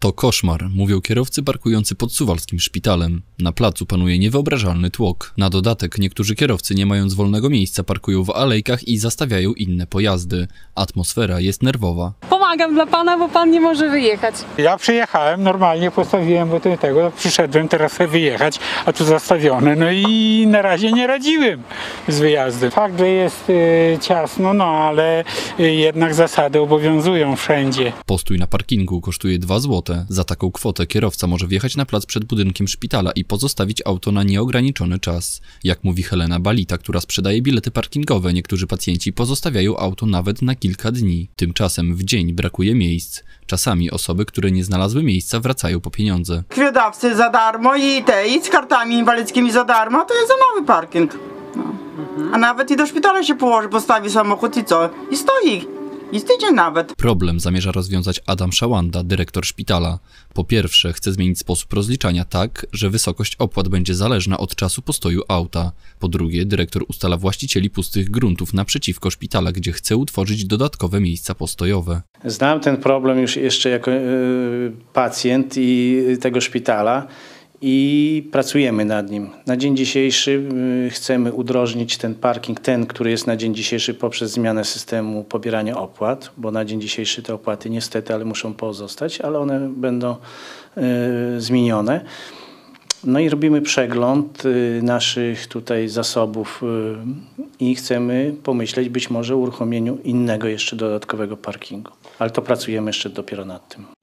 To koszmar, mówią kierowcy parkujący pod suwalskim szpitalem. Na placu panuje niewyobrażalny tłok. Na dodatek niektórzy kierowcy, nie mając wolnego miejsca, parkują w alejkach i zastawiają inne pojazdy. Atmosfera jest nerwowa. Pomagam dla pana, bo pan nie może wyjechać. Ja przyjechałem, normalnie postawiłem, bo przyszedłem teraz chcę wyjechać, a tu zastawione. No i na razie nie radziłem z wyjazdem. Fakt, że jest ciasno, no ale jednak zasady obowiązują wszędzie. Postój na parkingu kosztuje 2 zł. Za taką kwotę kierowca może wjechać na plac przed budynkiem szpitala i pozostawić auto na nieograniczony czas. Jak mówi Helena Balita, która sprzedaje bilety parkingowe, niektórzy pacjenci pozostawiają auto nawet na kilka dni. Tymczasem w dzień brakuje miejsc. Czasami osoby, które nie znalazły miejsca, wracają po pieniądze. Krwiodawcy za darmo i z kartami inwalidzkimi za darmo, to jest za mały parking. No. A nawet i do szpitala się położy, postawi samochód i co? I stoi. I tydzień nawet. Problem zamierza rozwiązać Adam Szałanda, dyrektor szpitala. Po pierwsze, chce zmienić sposób rozliczania tak, że wysokość opłat będzie zależna od czasu postoju auta. Po drugie, dyrektor ustala właścicieli pustych gruntów naprzeciwko szpitala, gdzie chce utworzyć dodatkowe miejsca postojowe. Znam ten problem już jeszcze jako pacjent i tego szpitala. I pracujemy nad nim. Na dzień dzisiejszy chcemy udrożnić ten parking, który jest na dzień dzisiejszy poprzez zmianę systemu pobierania opłat, bo na dzień dzisiejszy te opłaty niestety, ale muszą pozostać, ale one będą zmienione. No i robimy przegląd naszych tutaj zasobów i chcemy pomyśleć być może o uruchomieniu innego jeszcze dodatkowego parkingu. Ale to pracujemy jeszcze dopiero nad tym.